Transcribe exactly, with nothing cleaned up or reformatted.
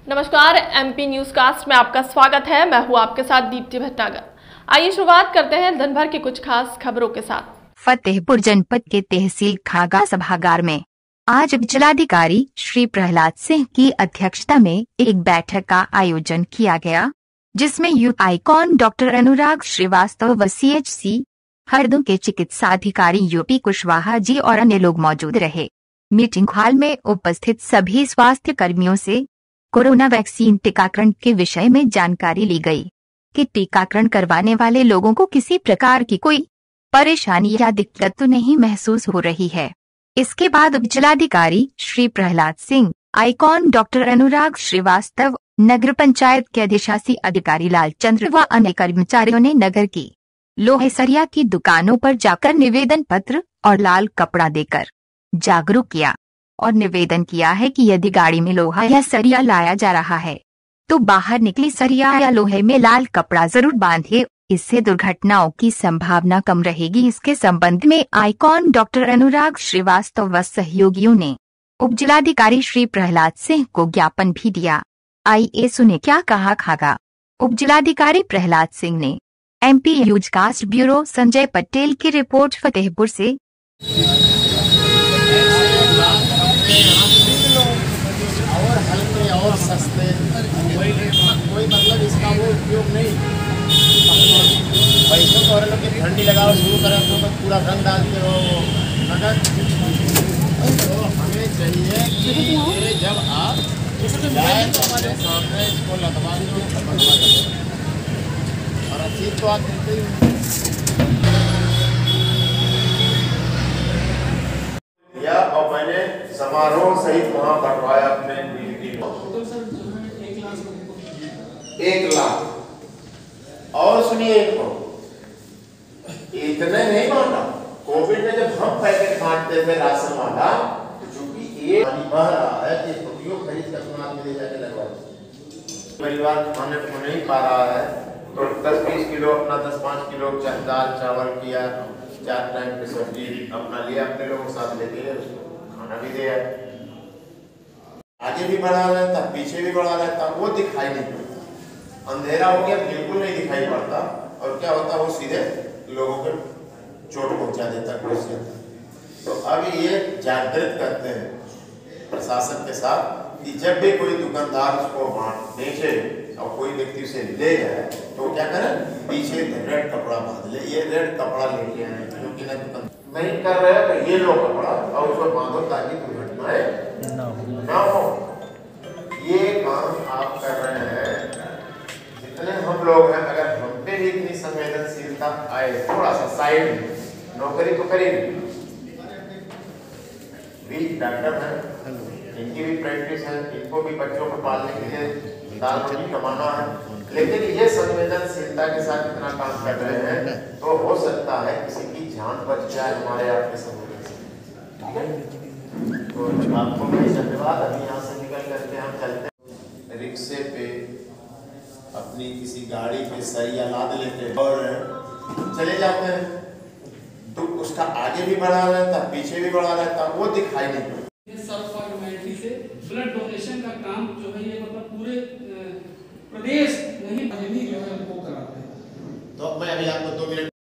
नमस्कार, MP news cast में आपका स्वागत है। मैं हूं आपके साथ दीप्ति भटनागर। आइए शुरुआत करते हैं दिन भर की कुछ खास खबरों के साथ। फतेहपुर जनपद के तहसील खागा सभागार में आज जिलाधिकारी श्री प्रहलाद सिंह की अध्यक्षता में एक बैठक का आयोजन किया गया, जिसमें youth icon doctor Anurag Srivastava व सीएचसी हरदोई के चिकित्साधिकारी यूपी कुशवाहा जी और अन्य लोग मौजूद रहे। मीटिंग हॉल में उपस्थित सभी स्वास्थ्य कर्मियों से कोरोना वैक्सीन टीकाकरण के विषय में जानकारी ली गई कि टीकाकरण करवाने वाले लोगों को किसी प्रकार की कोई परेशानी या दिक्कत तो नहीं महसूस हो रही है। इसके बाद जिलाधिकारी श्री प्रहलाद सिंह, आइकॉन डॉक्टर अनुराग श्रीवास्तव, नगर पंचायत के अधिशासी अधिकारी लालचंद्र व अन्य कर्मचारियों ने नगर की लोहे सरिया की दुकानों पर जाकर निवेदन पत्र और लाल कपड़ा देकर जागरूक किया और निवेदन किया है कि यदि गाड़ी में लोहा या सरिया लाया जा रहा है तो बाहर निकली सरिया या लोहे में लाल कपड़ा जरूर बांधे, इससे दुर्घटनाओं की संभावना कम रहेगी। इसके संबंध में आइकॉन डॉक्टर अनुराग श्रीवास्तव व सहयोगियों ने उप जिलाधिकारी श्री प्रहलाद सिंह को ज्ञापन भी दिया। आइए सुने क्या कहा खागा उप जिलाधिकारी प्रहलाद सिंह ने। MP news cast bureau Sanjay Patel की रिपोर्ट, फतेहपुर से। और हल्के और सस्ते, कोई मतलब इसका वो उपयोग नहीं। पैसों को और लोग ठंडी लगाओ शुरू करें तो पूरा रंग डालते हो, मगर तो हमें चाहिए कि ये जब आप जाए तो हमारे सामने इसको लगवा दो और अच्छी तो आप देते ही और मैंने समारोह सहित वहाँ बढ़वाया अपने एक लाख। और सुनिए, एक इतने नहीं बांटा। कोविड में जब हम पैकेट बांटते थे राशन वाला, तो चूंकि ये पानी बह रहा है कि उपयोग खरीद कर अपना ले जाके लगवा, परिवार खाने को नहीं पा रहा है तो दस बीस किलो अपना दस पाँच किलो दाल चावल किया, चार टाइम की सब्जी अपना लिया, अपने लोगों के साथ लेके गए, उसको खाना भी दिया। आगे भी बढ़ा रहता, पीछे भी बढ़ा रहता, वो दिखाई नहीं पड़ता। अंधेरा हो गया, बिल्कुल नहीं दिखाई पड़ता, और क्या होता वो सीधे लोगों को चोट पहुंचा देता, घुस जाता। तो अब ये जागृत करते हैं प्रशासन के साथ कि जब भी कोई दुकानदार उसको बेचे और कोई व्यक्ति उसे ले जाए तो क्या करें, पीछे रेड कपड़ा बांध ले। ये रेड कपड़ा लेके आए, क्योंकि ना दुकान नहीं कर रहे तो ये लो कपड़ा और उसको बांधो ताकि दुर्घटनाएं ना हो। ये काम आप कर रहे हैं। जितने हम लोग हैं, अगर हम पे भी इतनी संवेदनशीलता आए, थोड़ा सा साइड नौकरी तो करेंगे। भी डॉक्टर हैं, इनकी भी प्रैक्टिस है, इनको भी बच्चों को पालने के लिए दाल रोटी कमाना है, लेकिन ये संवेदनशीलता के साथ इतना काम कर रहे हैं तो हो सकता है किसी की जान बच जाए हमारे आपके संवेदनशीलता। तो आपको भी धन्यवाद। अभी यहाँ से निकल करके हम चलते रिक्शे पे अपनी किसी गाड़ी पे सरिया लाद लेते हैं और चले जाते हैं, तो उसका आगे भी बढ़ा रहता, पीछे भी बढ़ा रहता, वो दिखाई नहीं पड़ता। से ब्लड डोनेशन का काम जो है ये मतलब पूरे प्रदेश नहीं जो है वो कराते हैं। तो मैं अभी आपको दो मिनट